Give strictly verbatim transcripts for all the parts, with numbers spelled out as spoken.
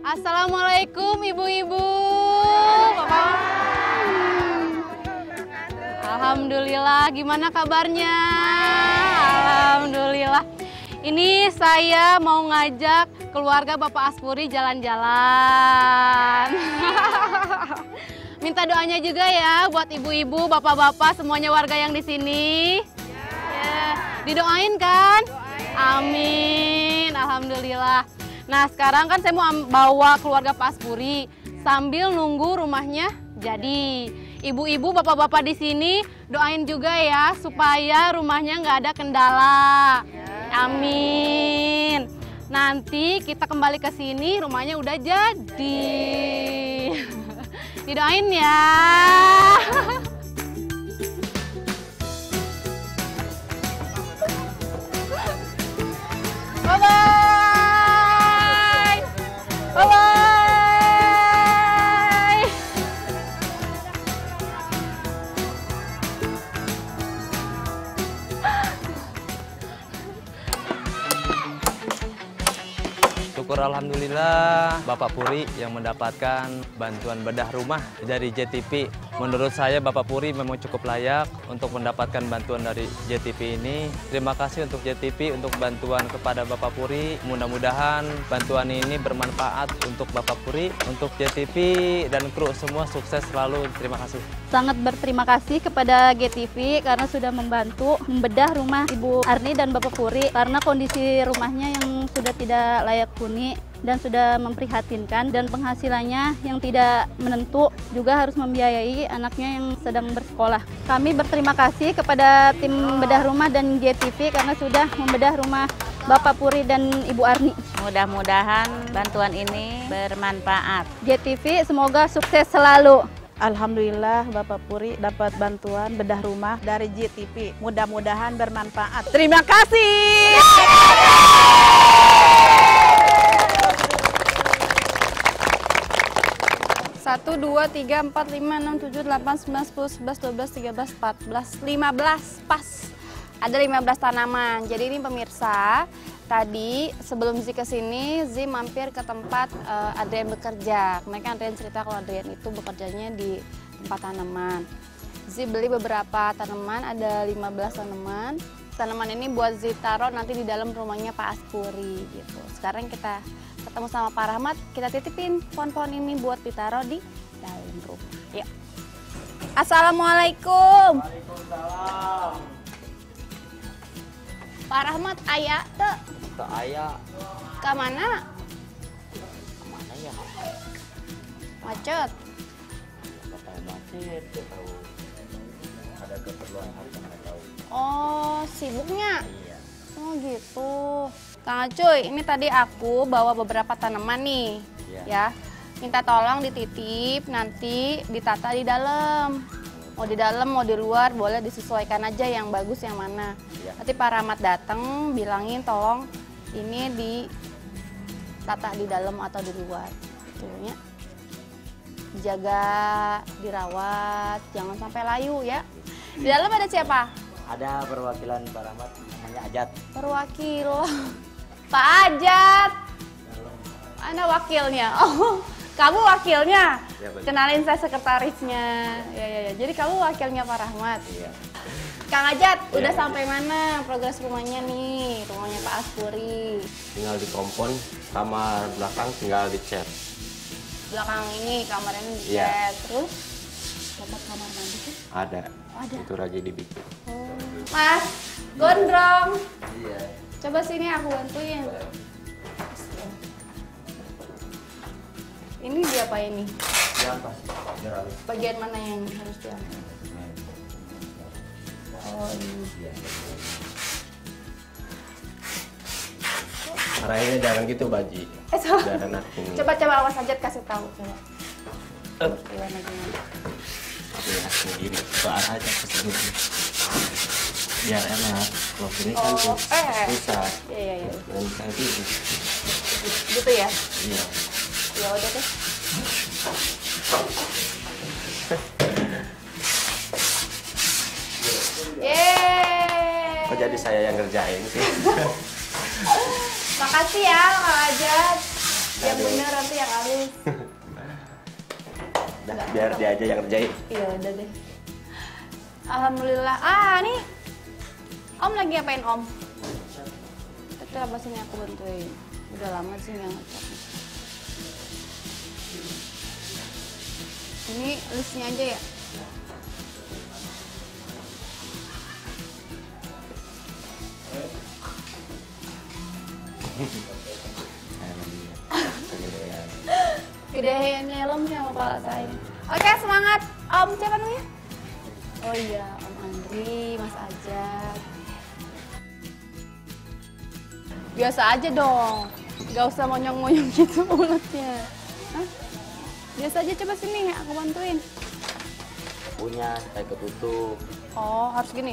Assalamualaikum ibu-ibu. Alhamdulillah, gimana kabarnya? Alhamdulillah. Ini saya mau ngajak keluarga Bapak Aspuri jalan-jalan. Minta doanya juga ya buat ibu-ibu, bapak-bapak, semuanya warga yang di sini. Ya. Didoain kan? Amin. Alhamdulillah. Nah, sekarang kan saya mau bawa keluarga Pak Aspuri sambil nunggu rumahnya jadi. Ibu-ibu, bapak-bapak di sini doain juga ya supaya rumahnya nggak ada kendala. Amin. Nanti kita kembali ke sini rumahnya udah jadi. Didoain ya. Bye-bye. Bye-bye. Syukur alhamdulillah Bapak Puri yang mendapatkan bantuan bedah rumah dari J T P. Menurut saya Bapak Puri memang cukup layak untuk mendapatkan bantuan dari J T P ini. Terima kasih untuk J T P untuk bantuan kepada Bapak Puri. Mudah-mudahan bantuan ini bermanfaat untuk Bapak Puri, untuk J T P dan kru semua sukses selalu. Terima kasih. Sangat berterima kasih kepada G T V karena sudah membantu membedah rumah Ibu Arni dan Bapak Puri karena kondisi rumahnya yang sudah tidak layak huni dan sudah memprihatinkan, dan penghasilannya yang tidak menentu juga harus membiayai anaknya yang sedang bersekolah. Kami berterima kasih kepada tim bedah rumah dan J T V karena sudah membedah rumah Bapak Puri dan Ibu Arni. Mudah-mudahan bantuan ini bermanfaat. J T V semoga sukses selalu. Alhamdulillah Bapak Puri dapat bantuan bedah rumah dari J T V. Mudah-mudahan bermanfaat. Terima kasih. Satu, dua, tiga, empat, lima, enam, tujuh, delapan, sembilan, sepuluh, sebelas, dua belas, tiga belas, empat belas, lima belas, pas. Ada lima belas tanaman. Jadi ini pemirsa, tadi sebelum Zi ke sini, Zi mampir ke tempat uh, Adrian bekerja. Mereka Adrian cerita kalau Adrian itu bekerjanya di tempat tanaman. Zi beli beberapa tanaman, ada lima belas tanaman. Tanaman ini buat Zi taruh nanti di dalam rumahnya Pak Aspuri gitu. Sekarang kita ketemu sama Pak Rahmat, kita titipin pohon-pohon ini buat ditaruh di dalam rumah. Yuk. Assalamualaikum. Waalaikumsalam. Pak Rahmat, ayah tuh. Tak ayah. Ke mana? Mana ya? Macet. Nggak tahu macet, nggak tahu ada keperluan harus nggak tahu. Oh, sibuknya? Iya. Oh gitu. Kang Acuy, ini tadi aku bawa beberapa tanaman nih, Iya. ya. Minta tolong dititip, nanti ditata di dalam. Mau di dalam, mau di luar, boleh disesuaikan aja yang bagus yang mana. Iya. Nanti Pak Rahmat datang, bilangin tolong ini ditata di dalam atau di luar. Tuh ya. Dijaga, dirawat, jangan sampai layu ya. Di dalam ada siapa? Ada perwakilan Pak Rahmat, namanya Ajat. Perwakilan. Pak Ajat. Anda wakilnya. Oh, kamu wakilnya. Ya, Kenalin, saya sekretarisnya. Ya, ya, ya. Jadi kamu wakilnya Pak Rahmat. Iya. Kang Ajat, Ya, udah ya. sampai mana progres rumahnya nih? Rumahnya Pak Aspuri. Tinggal di kompon, kamar belakang tinggal dicat. Belakang ini kamarnya dicat. Iya. Terus dapat kamar mandi tuh? Ada. Ada. Itu lagi dibikin. Oh. Mas, gondrong. Iya. Coba sini aku bantuin. Ini dia apa ini? Diampas. Bagian mana yang harus diambil? Oh, ini. Arahnya jangan gitu, Baji. Eh, coba. Jangan aku. Coba-coba awas aja kasih tahu. Coba. Gimana gimana? Aku ya sendiri. Ke arah aja ke sini. Biar enak. Kalau gini kan Oh, eh. susah. Iya, iya, iya. Dan saya gitu. Gitu ya? Iya. Ya udah deh. Yeay. Kok jadi saya yang ngerjain sih? Makasih ya Kang Ajat. Yang benar nanti yang halus. Dah, biar dia aja yang ngerjain. Iya udah deh. Alhamdulillah. Ah nih, Om lagi ngapain Om? Kita apa sini aku bantuin. Udah lama sih nggak ngecat. Ini listnya aja ya. Gedean helmnya sama kepala saya. Oke semangat. Om siapa namanya? Oh iya Om Andri, Mas Ajat. Biasa aja dong. Gak usah monyong-monyong gitu mulutnya. Hah? Biasa aja, coba sini aku bantuin. Punya, kayak ketutup. Oh harus gini.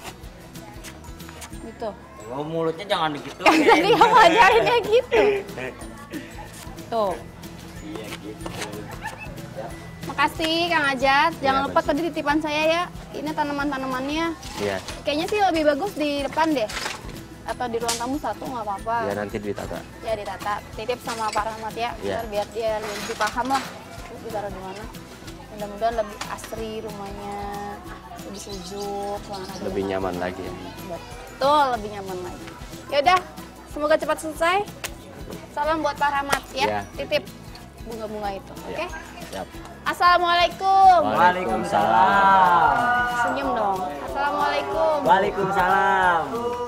Gitu. Oh, mulutnya jangan begitu. Kan tadi kamu ajarinnya gitu. Tuh. Iya gitu. Ya. Makasih Kang Ajat. Jangan Iya, lupa baik. tadi titipan saya ya. Ini tanaman-tanamannya. Iya. Kayaknya sih lebih bagus di depan deh. Atau di ruang tamu satu nggak apa-apa. Ya nanti ditata. Ya ditata. Titip sama Pak Rahmat ya. Iya. Biar, biar dia lebih paham lah. Terus ditaruh di mana. Mudah-mudahan lebih asri rumahnya. Lebih sejuk. ruangan Lebih adem. nyaman lagi ya. Betul, lebih nyaman lagi. Ya udah, semoga cepat selesai. Salam buat Pak Rahmat ya. Iya. Titip bunga-bunga itu. Oke? Iya. Siap. Assalamualaikum. Waalaikumsalam. Senyum dong. Assalamualaikum. Waalaikumsalam.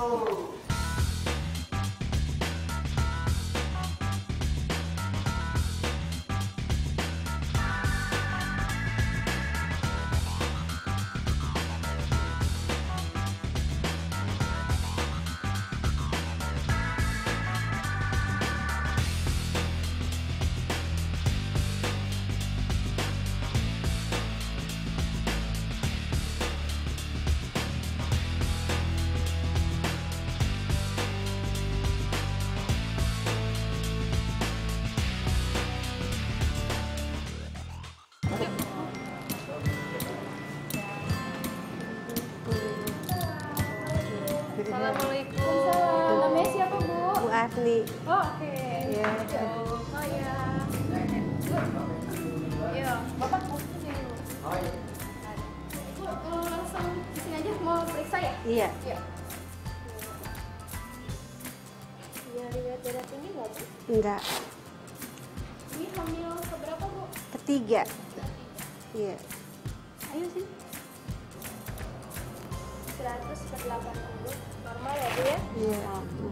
Assalamualaikum. Namanya siapa Bu? Bu Asli. Oh oke. Iya. Oh ya. Iya. Bapak mau sini dulu. Oh iya. Bu eh, langsung di sini aja mau periksa ya? Iya. Iya. Iya riwayat darah tinggi nggak Bu? Enggak. Ini hamil keberapa Bu? Ketiga. Iya. Ayo sini. seratus per delapan puluh normal ya Bu ya? Iya. Bu,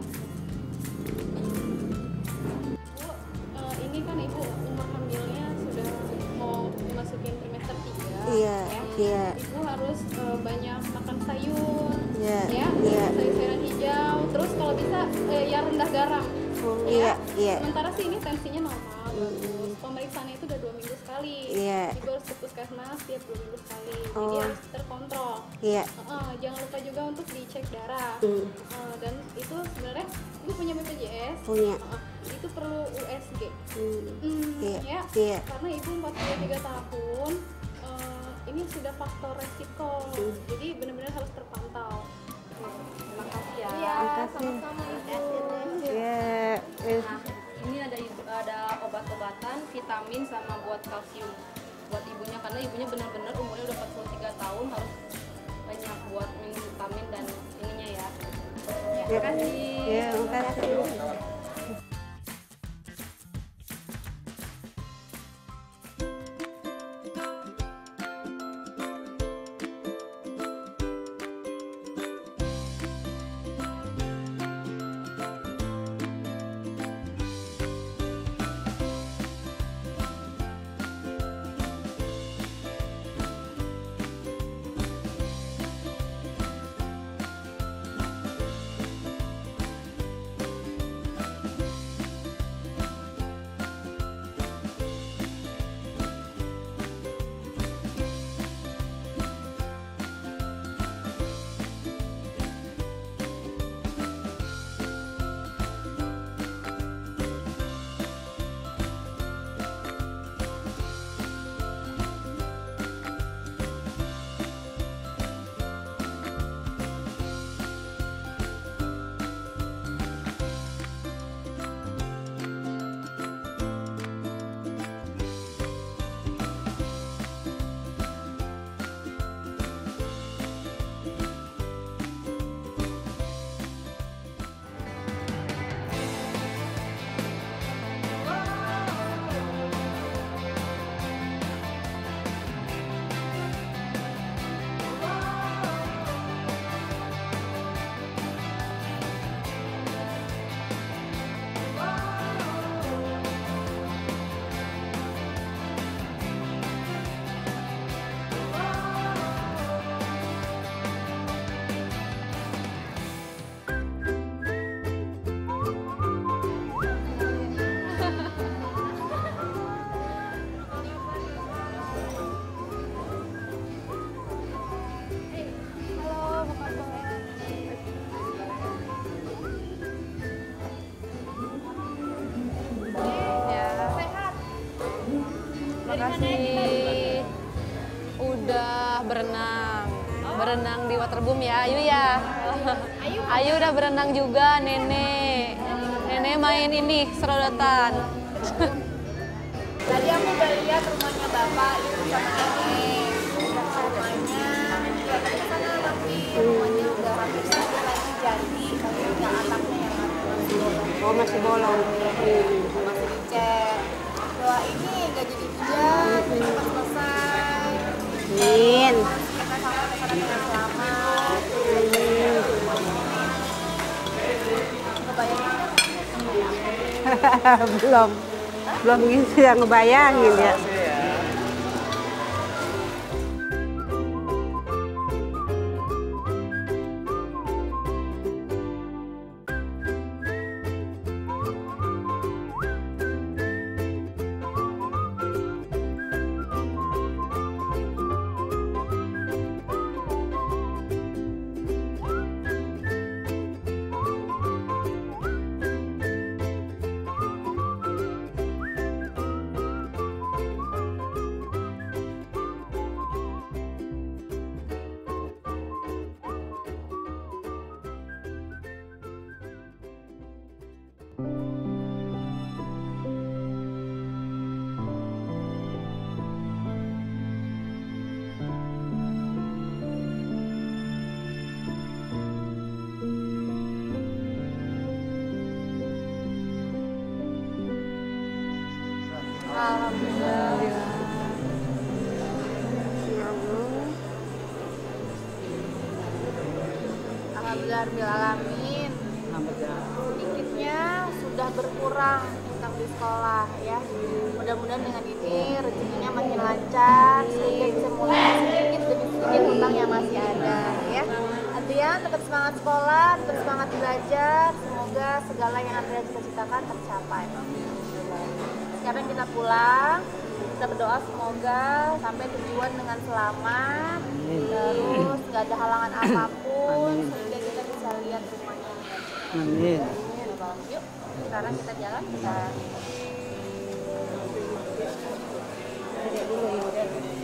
eh, ini kan Ibu umur hamilnya sudah mau masukin trimester tiga. Iya, ya. iya. Ibu harus eh, banyak makan sayur, Iya, ya, iya. sayur-sayuran hijau. Terus kalau bisa eh, ya rendah garam. Oh, ya. iya, iya. Sementara sih ini tensinya normal, Mm-mm. bagus. Pemeriksaannya itu udah dua minggu sekali. Iya. Ibu harus ke puskesmas tiap dua minggu sekali. Jadi Oh. harus terkontrol. Iya. Uh, jangan lupa juga untuk dicek darah. Mm. Uh, dan itu sebenarnya ibu punya B P J S. Punya. Uh, itu perlu U S G. Hmm. Hmm, Iya, ya. iya. Karena ibu empat puluh tiga tahun. Uh, ini sudah faktor resiko. Mm. Jadi benar-benar harus terpantau. Terima kasih ya. Terima kasih. Sama-sama ibu. Iya. Eh, Nah, ini ada ada obat-obatan, vitamin sama buat kalsium buat ibunya karena ibunya benar-benar umurnya udah empat puluh tiga tahun harus banyak buat minum vitamin dan ininya ya. Ya, Iya. makasih. Iya, makasih. kasih udah berenang. Berenang di waterboom ya, Ayu ya. Ayu udah berenang juga, Nenek. Nenek main ini, serodotan. Tadi aku udah lihat rumahnya Bapak itu sama Nenek. Rumahnya, ya tadi sana tapi rumahnya udah hampir selesai lagi jadi, tapi nggak atapnya yang masih bolong. Oh, masih bolong. Masih dicek. Doa ini nggak jadi hujan, cepat selesai. Amin. Kita sampai ke sana dengan selamat. Kebayang belum. Belum bisa ngebayangin ya. Alhamdulillah. Alhamdulillahirrahmanirrahim. Sedikitnya sudah berkurang utang di sekolah ya. Mudah-mudahan dengan ini rezekinya makin lancar sehingga bisa mulai sedikit demi sedikit utang yang masih ada ya. Adrian tetap semangat sekolah, tetap semangat belajar. Semoga segala yang Adrian cita-citakan tercapai. Sekarang kita pulang, kita berdoa semoga sampai tujuan dengan selamat, terus gak ada halangan apapun, sehingga kita bisa lihat rumahnya. Amin. Yuk, sekarang kita jalan, kita